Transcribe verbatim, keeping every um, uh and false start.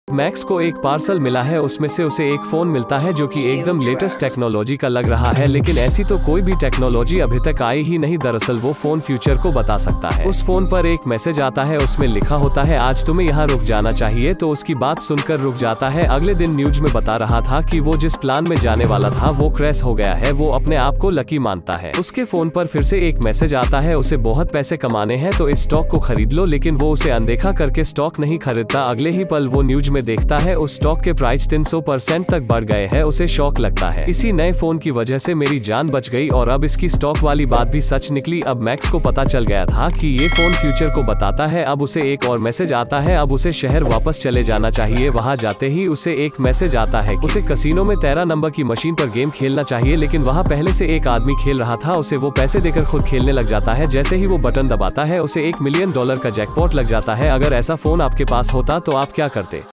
Max को एक parcel मिला है, उसमें से उसे एक फोन मिलता है जो कि एकदम लेटेस्ट टेक्नोलॉजी का लग रहा है, लेकिन ऐसी तो कोई भी टेक्नोलॉजी अभी तक आई ही नहीं। दरअसल वो फोन फ्यूचर को बता सकता है। उस फोन पर एक मैसेज आता है, उसमें लिखा होता है आज तुम्हें यहाँ रुक जाना चाहिए, तो उसकी बात सुनकर रुक जाता है। अगले दिन न्यूज में बता रहा था कि वो जिस प्लान में जाने वाला था वो क्रैश हो गया है। वो अपने आप को लकी मानता है। उसके फोन पर फिर से एक मैसेज आता है, उसे बहुत पैसे कमाने हैं तो इस स्टॉक को खरीद लो, लेकिन वो उसे अनदेखा करके स्टॉक नहीं खरीदता। अगले ही पल वो न्यूज में देखता है उस स्टॉक के प्राइस तीन सौ परसेंट तक बढ़ गए हैं। उसे शॉक लगता है, इसी नए फोन की वजह से मेरी जान बच गई और अब इसकी स्टॉक वाली बात भी सच निकली। अब मैक्स को पता चल गया था कि ये फोन फ्यूचर को बताता है। अब उसे एक और मैसेज आता है, अब उसे शहर वापस चले जाना चाहिए। वहां जाते ही उसे एक मैसेज आता है, उसे कसिनो में तेरह नंबर की मशीन पर गेम खेलना चाहिए, लेकिन वहां पहले से एक आदमी खेल रहा था। उसे वो पैसे देकर खुद खेलने लग जाता है। जैसे ही वो बटन दबाता है उसे एक मिलियन डॉलर का जैकपॉट लग जाता है। अगर ऐसा फोन आपके पास होता तो आप क्या करते?